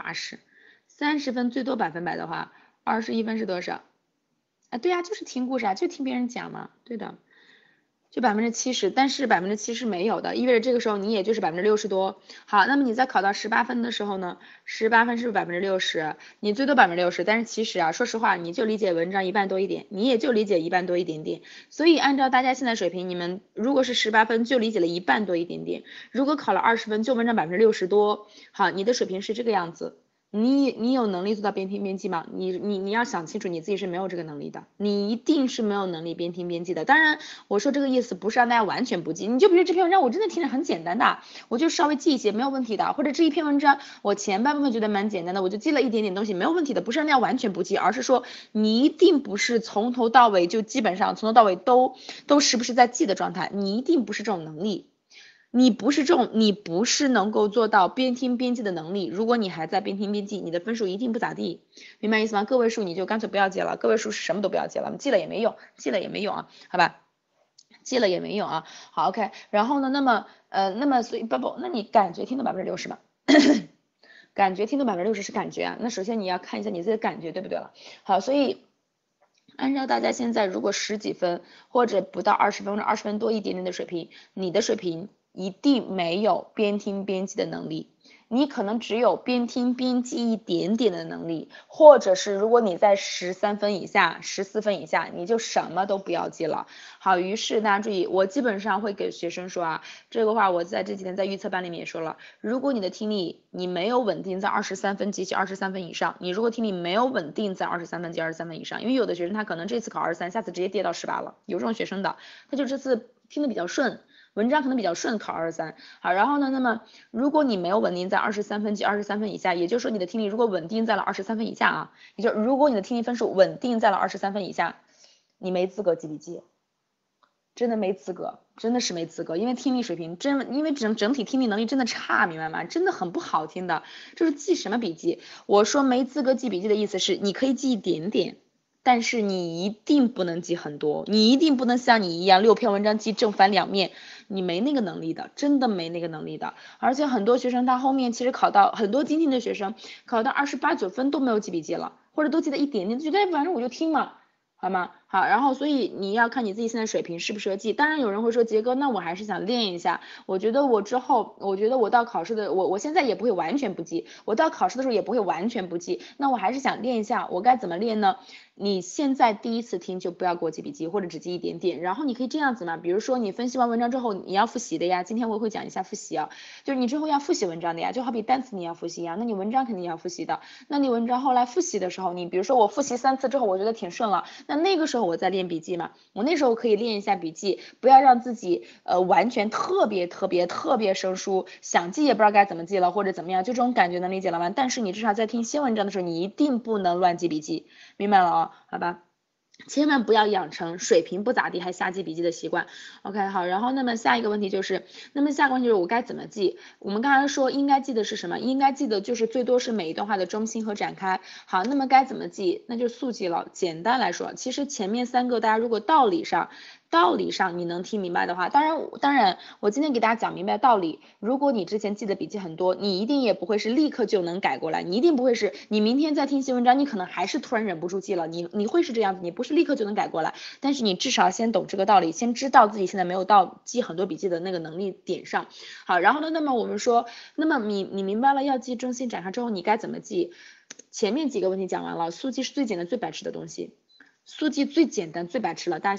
80%？30分最多100%的话，21分是多少？啊，对呀，就是听故事啊，就听别人讲嘛，对的。就70%，但是70%没有的，意味着这个时候你也就是60%多。好，那么你在考到18分的时候呢，18分是不是60%？你最多60%，但是其实啊，说实话，你就理解文章一半多一点，你也就理解一半多一点点。所以按照大家现在水平，你们如果是18分就理解了一半多一点点，如果考了20分就文章60%多，好，你的水平是这个样子。你有能力做到边听边记吗？你要想清楚，你自己是没有这个能力的，你一定是没有能力边听边记的。当然，我说这个意思不是让大家完全不记，你就比如这篇文章我真的听着很简单的，我就稍微记一些没有问题的，或者这一篇文章我前半部分觉得蛮简单的，我就记了一点点东西没有问题的，不是让大家完全不记，而是说你一定不是从头到尾就基本上从头到尾都时不时在记的状态，你一定不是这种能力。你不是能够做到边听边记的能力。如果你还在边听边记，你的分数一定不咋地，明白意思吗？个位数你就干脆不要记了，个位数是什么都不要记了，记了也没用，记了也没用啊，好吧？记了也没用啊。好 ，OK。然后呢，那么所以不，那你感觉听懂60%吗？感觉听懂60%是感觉啊。那首先你要看一下你自己的感觉对不对了？好，所以按照大家现在如果10几分或者不到20分或者20分多一点点的水平，你的水平一定没有边听边记的能力，你可能只有边听边记一点点的能力，或者是如果你在13分以下、14分以下，你就什么都不要记了。好，于是大家注意，我基本上会给学生说啊，这个话我在这几天在预测班里面也说了，如果你的听力你没有稳定在23分及其23分以上，你如果听力没有稳定在23分及23分以上，因为有的学生他可能这次考23，下次直接跌到18了，有这种学生的，他就这次听得比较顺。文章可能比较顺，考23。好，然后呢，那么如果你没有稳定在23分及23分以下，也就是说你的听力如果稳定在了23分以下啊，也就如果你的听力分数稳定在了23分以下，你没资格记笔记，真的没资格，真的是没资格，因为听力水平因为整体听力能力真的差，明白吗？真的很不好听的，就是记什么笔记？我说没资格记笔记的意思是，你可以记一点点。但是你一定不能记很多，你一定不能像你一样6篇文章记正反两面，你没那个能力的，真的没那个能力的。而且很多学生他后面其实考到很多精听的学生，考到28、9分都没有记笔记了，或者都记得一点点，就觉得反正我就听嘛。好吗？好，然后所以你要看你自己现在水平适不适合记。当然有人会说，杰哥，那我还是想练一下。我觉得我到考试的，我现在也不会完全不记，我到考试的时候也不会完全不记。那我还是想练一下，我该怎么练呢？你现在第一次听就不要给我记笔记，或者只记一点点。然后你可以这样子嘛，比如说你分析完文章之后，你要复习的呀。今天我会讲一下复习啊，就是你之后要复习文章的呀，就好比单词你要复习一样，那你文章肯定也要复习的。那你文章后来复习的时候，你比如说我复习3次之后，我觉得挺顺了。那个时候我在练笔记嘛，我那时候可以练一下笔记，不要让自己完全特别生疏，想记也不知道该怎么记了，或者怎么样，就这种感觉能理解了吗？但是你至少在听新文章的时候，你一定不能乱记笔记，明白了啊？好吧。千万不要养成水平不咋地还瞎记笔记的习惯。OK， 好，然后那么下一个问题就是，我该怎么记？我们刚才说应该记的是什么？应该记的就是最多是每一段话的中心和展开。好，那么该怎么记？那就速记了。简单来说，其实前面3个大家如果道理上你能听明白的话，当然我今天给大家讲明白道理，如果你之前记的笔记很多，你一定也不会是立刻就能改过来，你一定不会是你明天再听新文章，你可能还是突然忍不住记了，你会是这样子，你不是立刻就能改过来，但是你至少先懂这个道理，先知道自己现在没有到记很多笔记的那个能力点上。好，然后呢，那么我们说，那么你明白了要记中心展开之后，你该怎么记？前面几个问题讲完了，速记是最简单最白痴的东西。速记最简单最白痴了，大家想，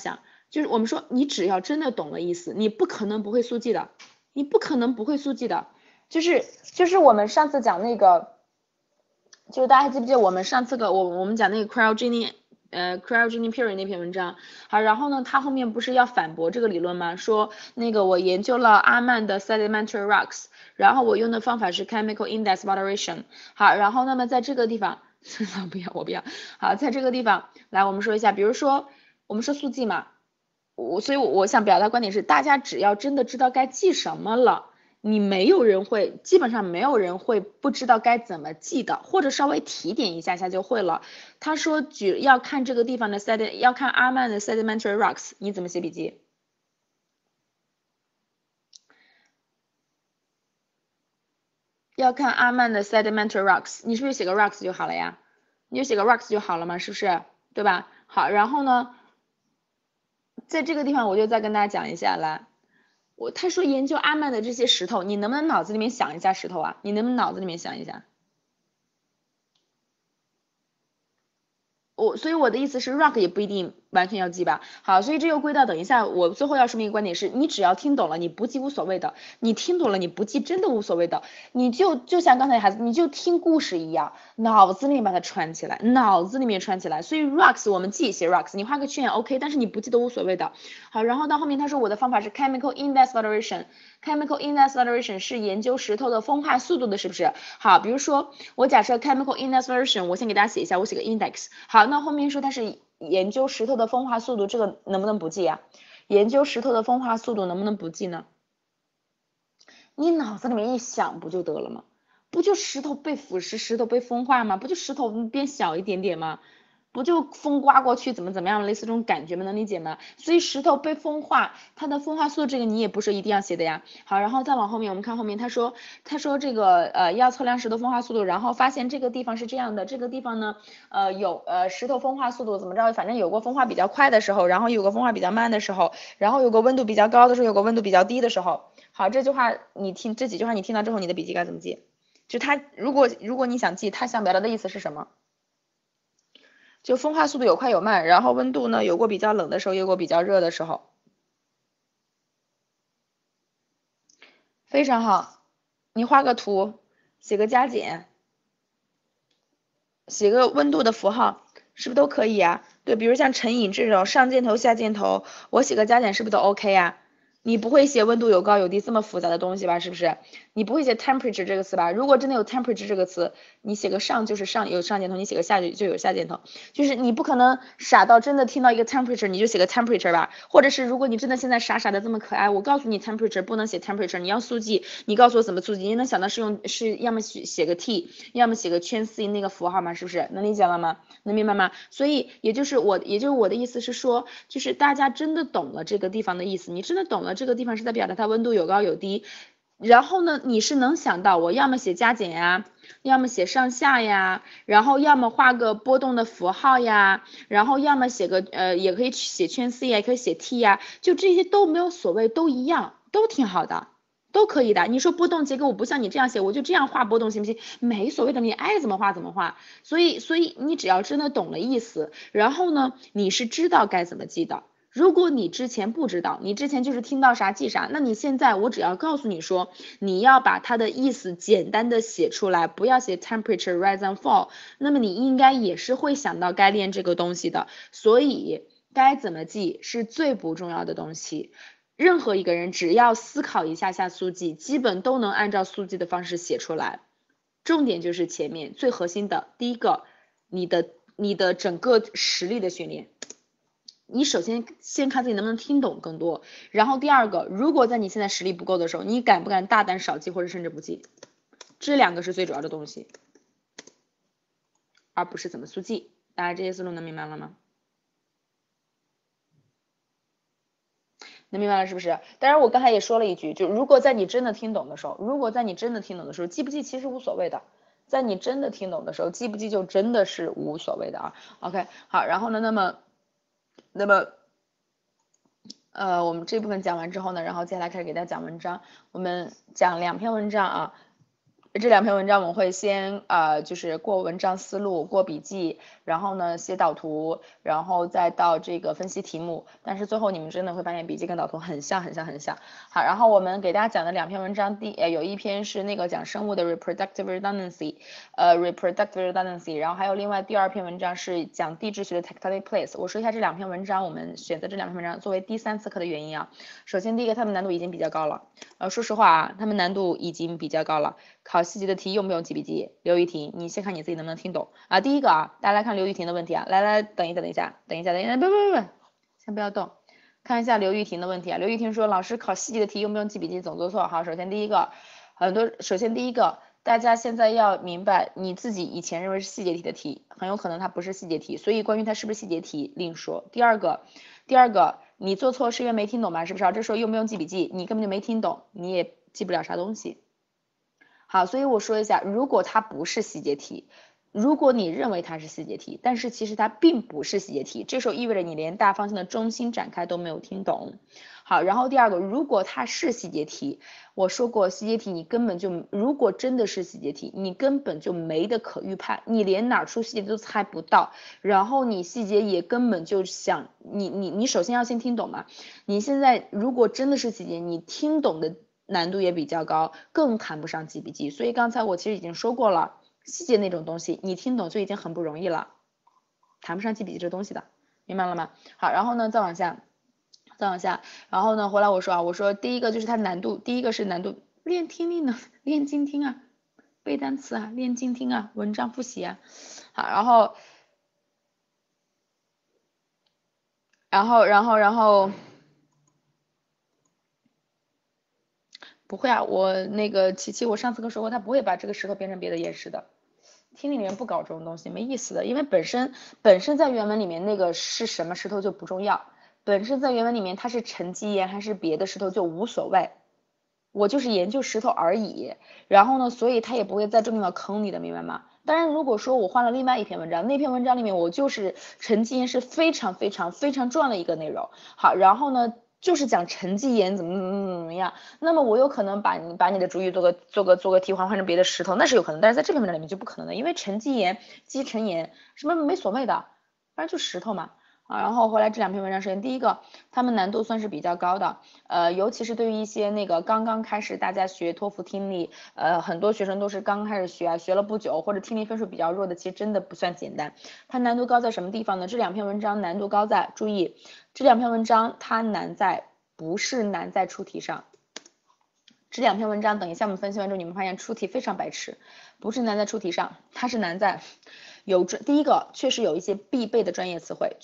就是我们说你只要真的懂了意思，你不可能不会速记的，你不可能不会速记的。就是我们上次讲那个，就是大家还记不记得我们上次我们讲那个 cryogenic period 那篇文章？好，然后呢，他后面不是要反驳这个理论吗？说那个我研究了阿曼的 sedimentary rocks，然后我用的方法是 chemical index moderation。好，然后那么在这个地方，不要我不要。好，在这个地方来我们说一下，比如说我们说速记嘛。所以我想表达观点是，大家只要真的知道该记什么了，你没有人会，基本上没有人会不知道该怎么记的，或者稍微提点一下下就会了。他说要看这个地方的要看阿曼的 sedimentary rocks， 你怎么写笔记？要看阿曼的 sedimentary rocks， 你是不是写个 rocks 就好了呀？你就写个 rocks 就好了嘛，是不是？对吧？好，然后呢，在这个地方我就再跟大家讲一下来。他说研究阿曼的这些石头，你能不能脑子里面想一下石头啊？你能不能脑子里面想一下？所以我的意思是 rock 也不一定完全要记吧。好，所以这又归到等一下我最后要说明一个观点是，你只要听懂了，你不记无所谓的；你听懂了，你不记真的无所谓的。你就像刚才孩子，你就听故事一样，脑子里面把它串起来，脑子里面串起来。所以 rocks 我们记一些 rocks，你画个圈也 OK，但是你不记都无所谓的。好，然后到后面他说我的方法是 chemical index moderation。chemical index moderation 是研究石头的风化速度的，是不是？好，比如说我假设 chemical index moderation，我先给大家写一下，我写个 index。好，那后面说它是研究石头的风化速度，这个能不能不记啊？研究石头的风化速度能不能不记呢？你脑子里面一想不就得了吗？不就石头被腐蚀，石头被风化吗？不就石头变小一点点吗？不就风刮过去怎么样，类似这种感觉吗？能理解吗？所以石头被风化，它的风化速度这个你也不是一定要写的呀。好，然后再往后面，我们看后面，他说这个要测量石头风化速度，然后发现这个地方是这样的，这个地方呢有石头风化速度怎么着，反正有个风化比较快的时候，然后有个风化比较慢的时候，然后有个温度比较高的时候，有个温度比较低的时候。好，这几句话你听到之后，你的笔记该怎么记？就他如果你想记，他想表达的意思是什么？就风化速度有快有慢，然后温度呢有过比较冷的时候，有过比较热的时候。非常好，你画个图，写个加减，写个温度的符号，是不是都可以啊？对，比如像乘以这种上箭头下箭头，我写个加减是不是都 OK 呀？你不会写温度有高有低这么复杂的东西吧？是不是？你不会写 temperature 这个词吧？如果真的有 temperature 这个词，你写个上就是有上箭头，你写个下就有下箭头。就是你不可能傻到真的听到一个 temperature 你就写个 temperature 吧？或者是如果你真的现在傻傻的这么可爱，我告诉你 temperature 不能写 temperature，你要速记，你告诉我怎么速记？你能想到是要么写个 t，要么写个圈 c 那个符号吗？是不是？能理解了吗？能明白吗？所以也就是我的意思是说，就是大家真的懂了这个地方的意思，你真的懂了这个地方是在表达它温度有高有低，然后呢，你是能想到我要么写加减呀，要么写上下呀，然后要么画个波动的符号呀，然后要么写个也可以写圈 c 呀，也可以写 t 呀，就这些都没有所谓，都一样，都挺好的。都可以的，你说波动结构，我不像你这样写，我就这样画波动行不行？没所谓的，你爱怎么画怎么画。所以你只要真的懂了意思，然后呢，你是知道该怎么记的。如果你之前不知道，你之前就是听到啥记啥，那你现在我只要告诉你说，你要把它的意思简单的写出来，不要写 temperature rise and fall，那么你应该也是会想到该练这个东西的。所以该怎么记是最不重要的东西。任何一个人只要思考一下下速记，基本都能按照速记的方式写出来。重点就是前面最核心的第一个，你的整个实力的训练。你首先看自己能不能听懂更多，然后第二个，如果在你现在实力不够的时候，你敢不敢大胆少记或者甚至不记？这两个是最主要的东西，而不是怎么速记。大家这些思路能明白了吗？能明白了是不是？当然我刚才也说了一句，就如果在你真的听懂的时候，记不记其实无所谓的。在你真的听懂的时候，记不记就真的是无所谓的啊。OK，好，然后呢，那么我们这部分讲完之后呢，然后接下来开始给大家讲文章。我们讲2篇文章啊。 这两篇文章我们会先就是过文章思路，过笔记，然后呢写导图，然后再到这个分析题目。但是最后你们真的会发现笔记跟导图很像很像很像。好，然后我们给大家讲的两篇文章，有一篇是那个讲生物的 reproductive redundancy，然后还有另外第二篇文章是讲地质学的 tectonic plates。我说一下这两篇文章，我们选择这两篇文章作为第3次课的原因啊。首先第一个，它们难度已经比较高了，说实话啊，它们难度已经比较高了。考细节的题用不用记笔记？刘雨婷，你先看你自己能不能听懂啊。第一个啊，大家来看刘雨婷的问题啊，来，等一下，不，先不要动，看一下刘雨婷的问题啊。刘雨婷说，老师考细节的题用不用记笔记？总做错。好，首先第一个，大家现在要明白，你自己以前认为是细节题的题，很有可能它不是细节题，所以关于它是不是细节题另说。第二个，你做错是因为没听懂吧？是不是啊？这时候用不用记笔记？你根本就没听懂，你也记不了啥东西。好，所以我说一下，如果它不是细节题，如果你认为它是细节题，但是其实它并不是细节题，这时候意味着你连大方向的中心展开都没有听懂。好，然后第二个，如果它是细节题，我说过细节题你根本就，如果真的是细节题，你根本就没得可预判，你连哪出细节都猜不到，然后你细节也根本就想，你首先要先听懂嘛，你现在如果真的是细节，你听懂的难度也比较高，更谈不上记笔记。所以刚才我其实已经说过了，细节那种东西你听懂就已经很不容易了，谈不上记笔记这东西的，明白了吗？好，然后呢再往下，然后呢回来我说第一个就是它难度，第一个是难度练听力呢，练精听啊，背单词啊，练精听啊，文章复习啊。好，然后不会啊，我那个琪琪，我上次跟说过，他不会把这个石头变成别的岩石的。听力里面不搞这种东西，没意思的，因为本身在原文里面那个是什么石头就不重要，本身在原文里面它是沉积岩还是别的石头就无所谓，我就是研究石头而已。然后呢，所以它也不会在这么的坑你的，明白吗？当然，如果说我换了另外一篇文章，那篇文章里面我就是沉积岩是非常非常非常重要的一个内容。好，然后呢，就是讲沉积岩怎么样，那么我有可能把你的主语做个替换成别的石头，那是有可能，但是在这篇文章里面就不可能的，因为沉积岩、积沉岩什么没所谓的，反正就石头嘛。然后回来这两篇文章，首先第一个，他们难度算是比较高的，尤其是对于一些那个刚刚开始大家学托福听力，很多学生都是刚开始学啊，学了不久或者听力分数比较弱的，其实真的不算简单。它难度高在什么地方呢？这两篇文章难度高在，注意，这两篇文章它不是难在出题上。这两篇文章等一下我们分析完之后，你们发现出题非常白痴，不是难在出题上，它是难在第一个确实有一些必备的专业词汇，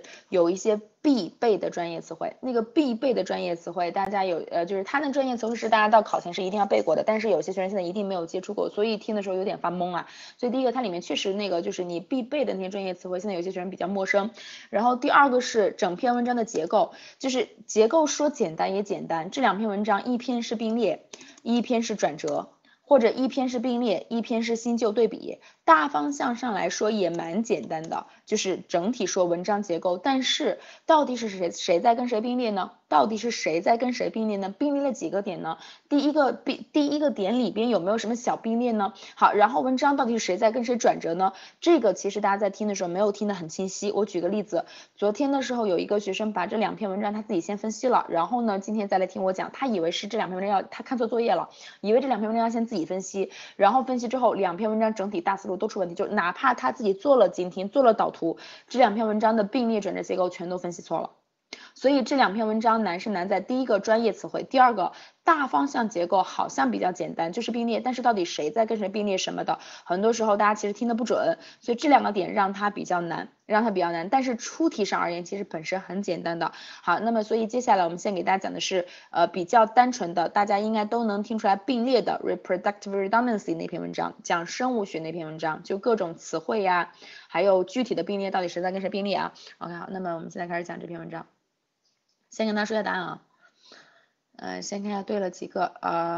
那个必备的专业词汇，大家就是它的专业词汇是大家到考前是一定要背过的，但是有些学生现在一定没有接触过，所以听的时候有点发懵啊。所以第一个它里面确实那个就是你必备的那些专业词汇，现在有些学生比较陌生。然后第二个是整篇文章的结构，就是结构说简单也简单，这两篇文章一篇是并列，一篇是转折。或者一篇是并列，一篇是新旧对比，大方向上来说也蛮简单的，就是整体说文章结构。但是到底是谁在跟谁并列呢？并列了几个点呢？第一个点里边有没有什么小并列呢？好，然后文章到底是谁在跟谁转折呢？这个其实大家在听的时候没有听得很清晰。我举个例子，昨天的时候有一个学生把这两篇文章他自己先分析了，然后呢今天再来听我讲，他以为是这两篇文章他看错作业了，以为这两篇文章要先自己分析，然后分析之后两篇文章整体大思路都出问题，就哪怕他自己做了精听做了导图，这两篇文章的并列转折结构全都分析错了。所以这两篇文章难是难在第一个专业词汇，第二个大方向结构好像比较简单，就是并列，但是到底谁在跟谁并列什么的，很多时候大家其实听得不准，所以这两个点让它比较难，但是出题上而言其实本身很简单的。好，那么所以接下来我们先给大家讲的是比较单纯的，大家应该都能听出来并列的 reproductive redundancy 那篇文章，讲生物学那篇文章，就各种词汇呀，还有具体的并列到底谁在跟谁并列啊。OK， 好，那么我们现在开始讲这篇文章。先跟大家说一下答案啊，先看一下对了几个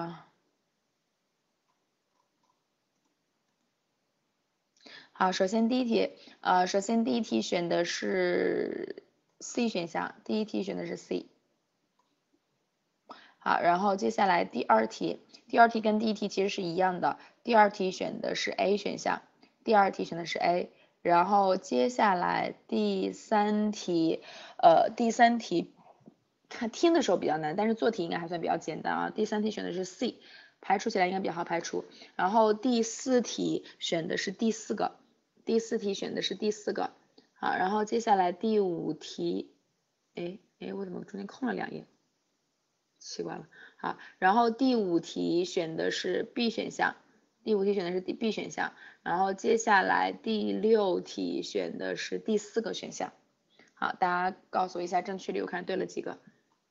好，首先第一题选的是 C 选项，第一题选的是 C。 好，然后接下来第二题跟第一题其实是一样的，第二题选的是 A 选项，第二题选的是 A， 然后接下来第三题，看听的时候比较难，但是做题应该还算比较简单啊。第三题选的是 C， 排除起来应该比较好排除。然后第四题选的是第四个，好，然后接下来第五题，我怎么中间空了2页？奇怪了。好，然后第五题选的是 B 选项，然后接下来第6题选的是第4个选项。好，大家告诉我一下正确率，我看对了几个。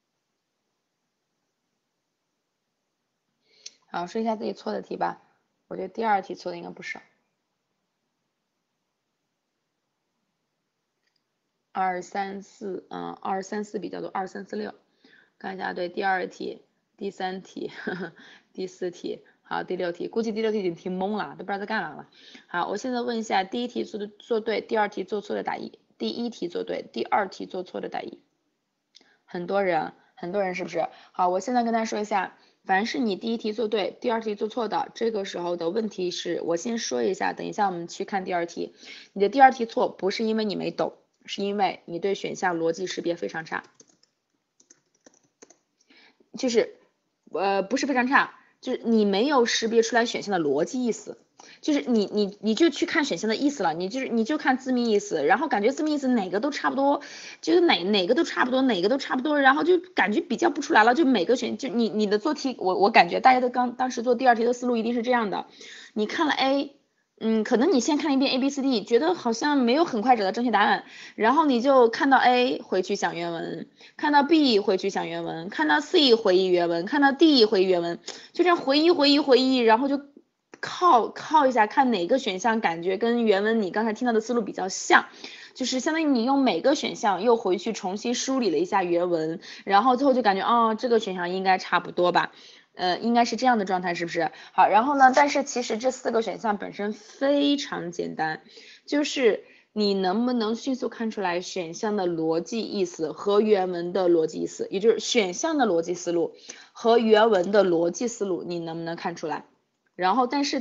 好，说一下自己错的题吧。我觉得第2题错的应该不少。2、3、4，2、3、4比较多，2、3、4、6。看一下，对，第2题、第3题、第4题，好，第6题，估计第6题已经听懵了，都不知道在干嘛了。好，我现在问一下，第1题做对，第2题做错的打1，第1题做对，第2题做错的打1。很多人是不是？好，我现在跟大家说一下，凡是你第1题做对，第2题做错的，这个时候的问题是，我先说一下，等一下我们去看第2题。你的第2题错，不是因为你没懂，是因为你对选项逻辑识别非常差。就是不是非常差，就是你没有识别出来选项的逻辑意思，就是你就去看选项的意思了，你就看字面意思，然后感觉字面意思哪个都差不多，就是哪个都差不多，然后就感觉比较不出来了，就每个就你的做题，我感觉大家都当时做第2题的思路一定是这样的，你看了 A。可能你先看一遍 A、B、C、D， 觉得好像没有很快找到正确答案，然后你就看到 A 回去想原文，看到 B 回去想原文，看到 C 回忆原文，看到 D 回忆原文，就这样回忆，然后就靠一下，看哪个选项感觉跟原文你刚才听到的思路比较像，就是相当于你用每个选项又回去重新梳理了一下原文，然后最后就感觉这个选项应该差不多吧。应该是这样的状态，是不是？好，然后呢，但是其实这4个选项本身非常简单，就是你能不能迅速看出来选项的逻辑意思和原文的逻辑意思，也就是选项的逻辑思路和原文的逻辑思路，你能不能看出来？然后，但是